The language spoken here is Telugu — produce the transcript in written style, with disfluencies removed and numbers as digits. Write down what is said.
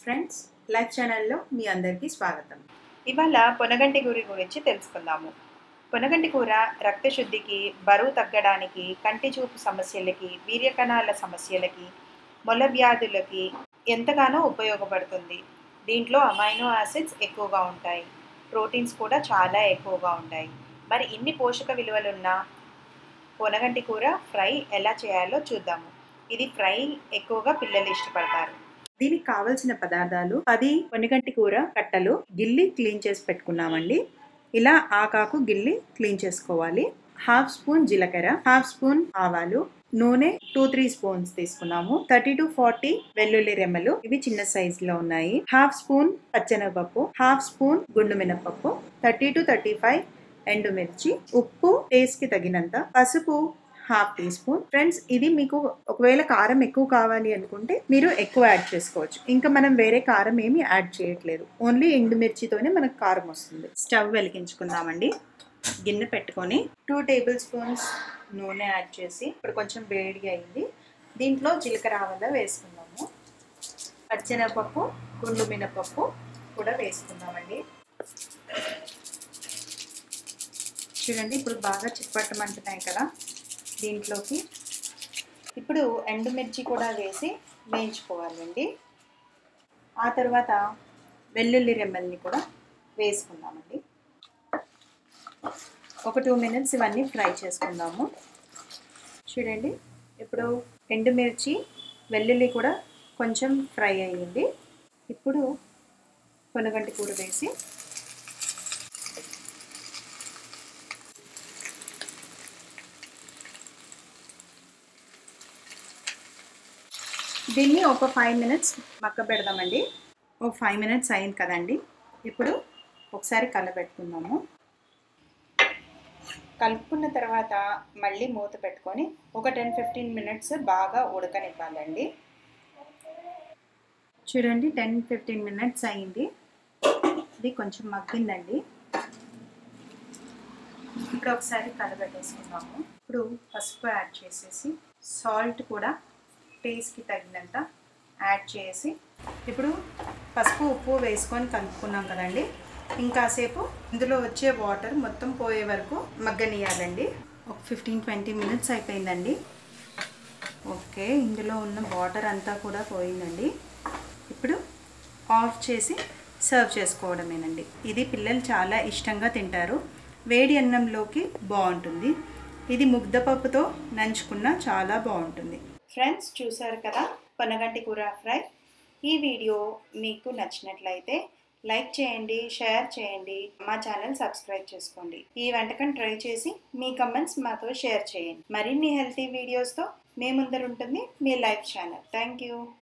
ఫ్రెండ్స్ లైఫ్ ఛానల్లో మీ అందరికీ స్వాగతం. ఇవాళ పొనగంటి కూర గురించి తెలుసుకుందాము. పొనగంటి కూర రక్తశుద్ధికి, బరువు తగ్గడానికి, కంటి చూపు సమస్యలకి, వీర్యకణాల సమస్యలకి, మొల వ్యాధులకి ఎంతగానో ఉపయోగపడుతుంది. దీంట్లో అమైనో యాసిడ్స్ ఎక్కువగా ఉంటాయి, ప్రోటీన్స్ కూడా చాలా ఎక్కువగా ఉంటాయి. మరి ఇన్ని పోషక విలువలున్న పొనగంటి కూర ఫ్రై ఎలా చేయాలో చూద్దాము. ఇది ఫ్రై ఎక్కువగా పిల్లలు ఇష్టపడతారు. దీనికి కావలసిన పదార్థాలు 10 పొనిగంటి కూర కట్టలు గిల్లి క్లీన్ చేసి పెట్టుకున్నామండి. ఇలా ఆకాకు గిల్లి క్లీన్ చేసుకోవాలి. 1/2 స్పూన్ జీలకర్ర, 1/2 స్పూన్ ఆవాలు, నూనె 2-3 స్పూన్స్ తీసుకున్నాము. 30 to 40 వెల్లుల్లి రెమ్మలు, ఇవి చిన్న సైజ్ లో ఉన్నాయి. 1/2 స్పూన్ పచ్చెనగపప్పు, 1/2 స్పూన్ గుండు మినపప్పు, 30 to 35 ఎండుమిర్చి, ఉప్పు టేస్ట్ కి తగినంత, పసుపు 1/2 టీ స్పూన్. ఫ్రెండ్స్, ఇది మీకు ఒకవేళ కారం ఎక్కువ కావాలి అనుకుంటే మీరు ఎక్కువ యాడ్ చేసుకోవచ్చు. ఇంకా మనం వేరే కారం ఏమి యాడ్ చేయట్లేదు, ఓన్లీ ఎండుమిర్చితోనే మనకు కారం వస్తుంది. స్టవ్ వెలిగించుకుందామండి. గిన్నె పెట్టుకొని 2 టేబుల్ స్పూన్స్ నూనె యాడ్ చేసి, ఇప్పుడు కొంచెం వేడి అయింది. దీంట్లో జీలకర్ర ఆవాలు వేసుకుందాము. పచ్చెనగపప్పు, గుండు మినపప్పు కూడా వేసుకుందామండి. చూడండి, ఇప్పుడు బాగా చిప్పట్టమంటున్నాయి కదా. దీంట్లోకి ఇప్పుడు ఎండుమిర్చి కూడా వేసి వేయించుకోవాలండి. ఆ తర్వాత వెల్లుల్లి రెమ్మల్ని కూడా వేసుకుందామండి. ఒక 2 మినిట్స్ ఇవన్నీ ఫ్రై చేసుకుందాము. చూడండి, ఇప్పుడు ఎండుమిర్చి వెల్లుల్లి కూడా కొంచెం ఫ్రై అయ్యింది. ఇప్పుడు పొనగంటి కూర వేసి దీన్ని ఒక 5 మినిట్స్ మక్క పెడదామండి. ఒక 5 మినిట్స్ అయింది కదండి. ఇప్పుడు ఒకసారి కలపెట్టుకుందాము. కలుపుకున్న తర్వాత మళ్ళీ మూత పెట్టుకొని ఒక 10-15 మినిట్స్ బాగా ఉడకనివ్వాలండి. చూడండి, 10-15 మినిట్స్ అయింది. ఇది కొంచెం మగ్గిందండి. ఇప్పుడు ఒకసారి కలపెట్టేసుకుందాము. ఇప్పుడు పసుపు యాడ్ చేసేసి, సాల్ట్ కూడా టేస్ట్కి తగినంత యాడ్ చేసి, ఇప్పుడు పసుపు ఉప్పు వేసుకొని కలుపుకున్నాం కదండి. ఇంకాసేపు ఇందులో వచ్చే వాటర్ మొత్తం పోయే వరకు మగ్గనియాలండి. ఒక 15-20 మినిట్స్ అయిపోయిందండి. ఓకే, ఇందులో ఉన్న వాటర్ అంతా కూడా పోయిందండి. ఇప్పుడు ఆఫ్ చేసి సర్వ్ చేసుకోవడమేనండి. ఇది పిల్లలు చాలా ఇష్టంగా తింటారు. వేడి అన్నంలోకి బాగుంటుంది. ఇది ముద్దపప్పుతో నంచుకున్నా చాలా బాగుంటుంది. ఫ్రెండ్స్, చూసారు కదా పొనగంటి కూర ఫ్రై. ఈ వీడియో మీకు నచ్చినట్లయితే లైక్ చేయండి, షేర్ చేయండి, మా ఛానల్ సబ్స్క్రైబ్ చేసుకోండి. ఈ వంటకం ట్రై చేసి మీ కమెంట్స్ మాతో షేర్ చేయండి. మరిన్ని హెల్తీ వీడియోస్తో మీ ముందర ఉంటుంది మీ లైఫ్ ఛానల్. Thank you.